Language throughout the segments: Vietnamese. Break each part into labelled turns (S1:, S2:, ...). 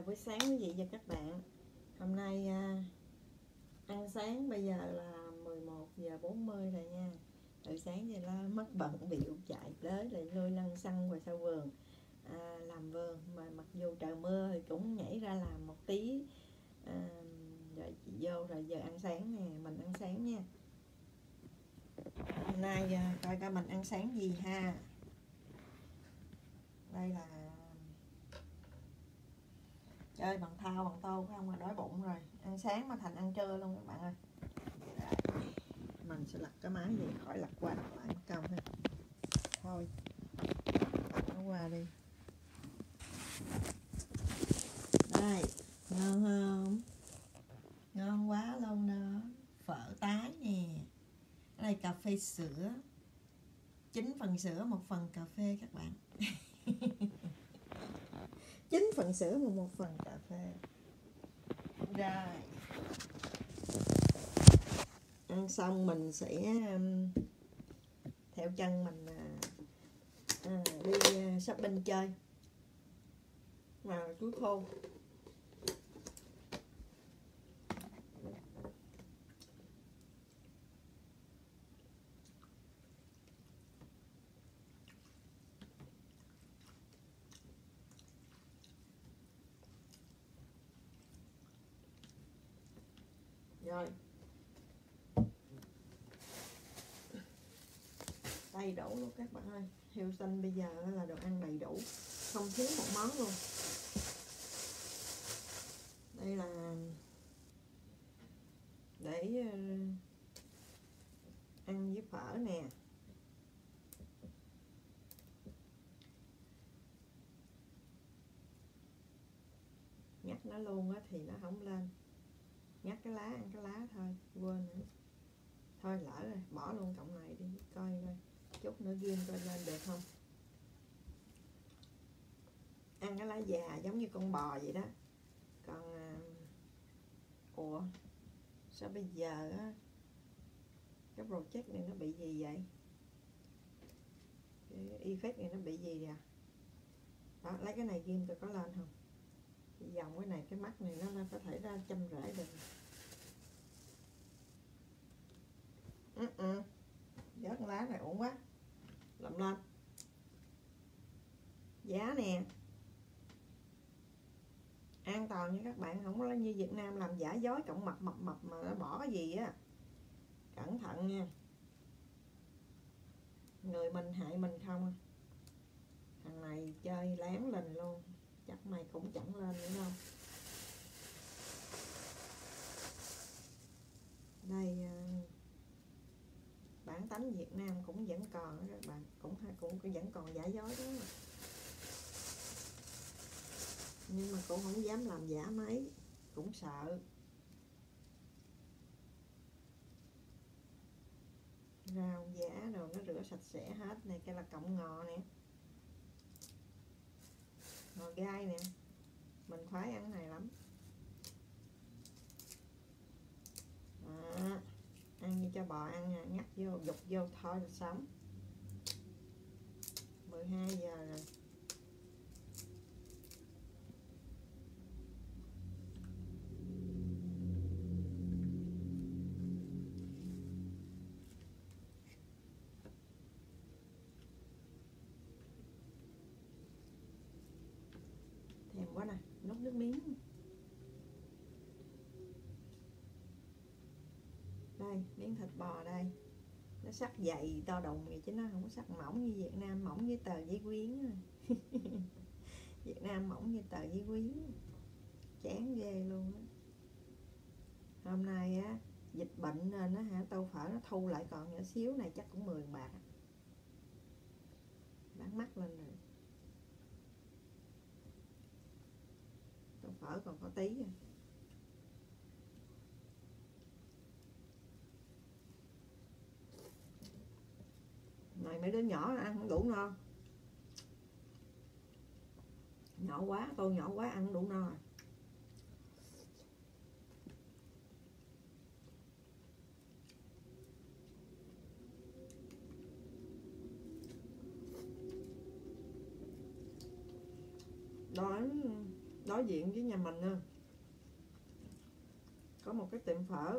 S1: chào buổi sáng quý vị và các bạn. Hôm nay ăn sáng bây giờ là 11 giờ 40 rồi nha. Từ sáng giờ là mất bận bịu chạy tới lại lôi lăn xăng ngoài sau vườn làm vườn, mà mặc dù trời mưa thì cũng nhảy ra làm một tí rồi chị vô rồi giờ ăn sáng nè, mình ăn sáng nha. Hôm nay coi coi mình ăn sáng gì ha. Đây là chơi bằng thau bằng tô phải không, mà đói bụng rồi, ăn sáng mà thành ăn trưa luôn các bạn ơi. Mình sẽ lật cái máy gì khỏi lật qua lật lại mất công ha. Thôi nó qua đi. Đây, ngon không? Ngon quá luôn đó. Phở tái nè. Ở đây cà phê sữa, 9 phần sữa 1 phần cà phê các bạn. 9 phần sữa và 1 phần cà phê. Rồi ăn xong mình sẽ theo chân mình đi shopping chơi vào túi khô. Rồi đầy đủ luôn các bạn ơi. Heo xanh bây giờ là đồ ăn đầy đủ, không thiếu một món luôn. Đây là để ăn với phở nè. Ngắt nó luôn á thì nó không lên. Ngắt cái lá, ăn cái lá thôi, quên nữa. Thôi lỡ rồi, bỏ luôn cọng này đi, coi coi chút nữa ghim coi lên được không. Ăn cái lá già giống như con bò vậy đó. Còn ủa sao bây giờ á cái project này nó bị gì vậy, cái effect này nó bị gì nè. Đó, lấy cái này ghim coi có lên không. Dòng cái này, cái mắt này nó có thể ra châm rễ được. Vớt con lá này ổn quá, làm lên. Giá nè, an toàn nha các bạn, không có như Việt Nam làm giả dối cộng mập mà nó bỏ cái gì á, cẩn thận nha. Người mình hại mình không. Thằng này chơi láng lên luôn, chắc mày cũng chẳng lên nữa đâu. Đây bản tánh Việt Nam cũng vẫn còn đó các bạn, cũng vẫn còn giả dối đó, nhưng mà cũng không dám làm giả mấy, cũng sợ. Rau giả rồi nó rửa sạch sẽ hết. Này cái là cọng ngò nè, ngò gai nè, mình khoái ăn này lắm. Đó, ăn như cho bò ăn nha, ngắt vô dục vô thôi là sống. 12 giờ rồi. Thèm quá nè, nuốt nước miếng. Đây, miếng thịt bò đây. Nó sắc dày to đùng vậy chứ nó không có sắc mỏng như Việt Nam, mỏng như tờ giấy quyến. Việt Nam mỏng như tờ giấy quyến, chán ghê luôn á. Hôm nay á dịch bệnh nên á hả, tô phở nó thu lại còn nhỏ xíu này, chắc cũng 10 bạc. Bán mắc lên rồi. Tô phở còn có tí à. Này mấy đứa nhỏ ăn không đủ no. Nhỏ quá, tô nhỏ quá ăn không đủ no à. đối diện với nhà mình nè có một cái tiệm phở.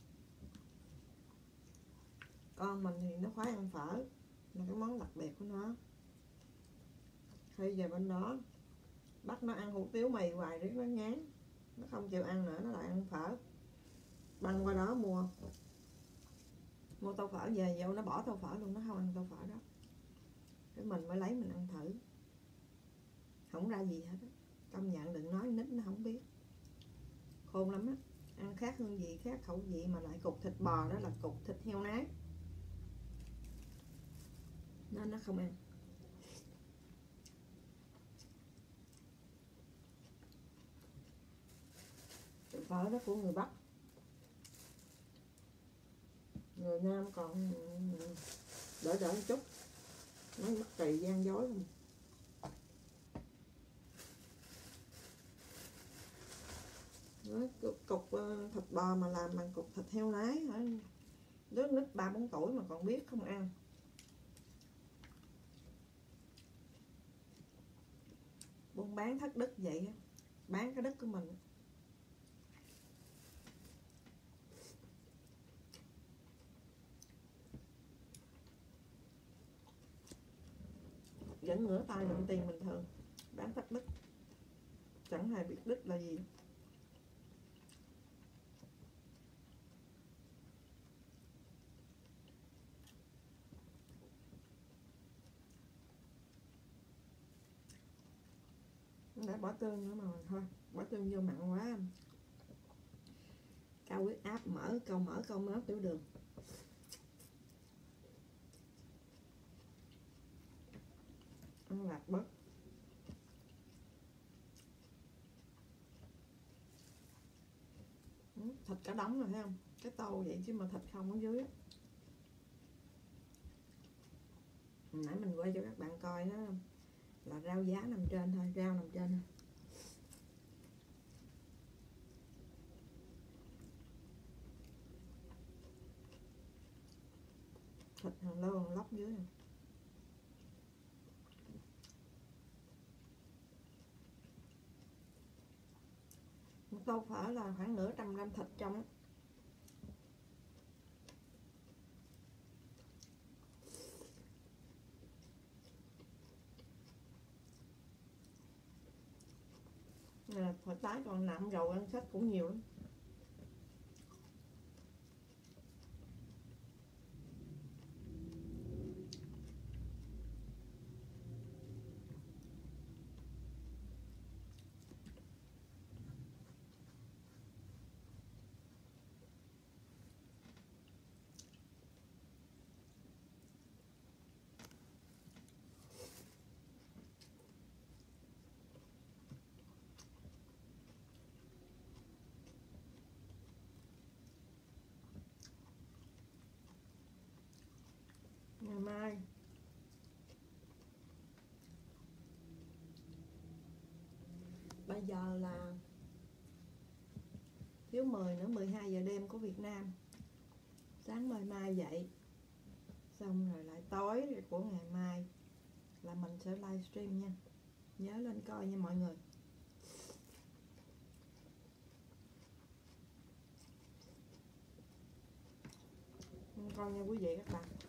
S1: Con mình thì nó khoái ăn phở, là cái món đặc biệt của nó. Khi về bên đó bắt nó ăn hủ tiếu mì hoài riết nó ngán, nó không chịu ăn nữa, nó lại ăn phở. Băng qua đó mua tô phở về, vô nó bỏ tô phở luôn, nó không ăn tô phở đó. Cái mình mới lấy mình ăn thử, không ra gì hết á. Công nhận đừng nói nít nó không biết, khôn lắm á. Ăn khác hương vị, khác khẩu vị, mà lại cục thịt bò đó là cục thịt heo nái nên nó không ăn. Phở đó của người Bắc, người Nam còn đỡ một chút, nói bất kỳ gian dối không. Nói cục thịt bò mà làm bằng cục thịt heo nái hả? Đứa nít 3-4 tuổi mà còn biết không ăn. Buôn bán thất đức vậy, bán cái đất của mình. Vẫn ngửa tay nhận tiền bình thường, bán thất đức, chẳng hề biết đức là gì. Để bỏ tương nữa mà thôi, bỏ tương vô mặn quá, cao huyết áp, mỡ câu máu tiểu đường. Ăn lạc bớt. Thịt cả đống rồi thấy không, cái tô vậy chứ mà thịt không ở dưới. Nãy mình quay cho các bạn coi đó là rau giá nằm trên thôi, rau nằm trên thôi. Thịt hàng lô hàng lóc dưới này. Một tô phở là khoảng nửa trăm gram thịt trong. Nè, thịt tái còn nạm dầu ăn sách cũng nhiều lắm. Ngày mai bây giờ là thiếu 10 nữa, 12 giờ đêm của Việt Nam. Sáng mai dậy xong rồi lại tối của ngày mai là mình sẽ livestream nha, nhớ lên coi nha mọi người. Coi nha quý vị các bạn.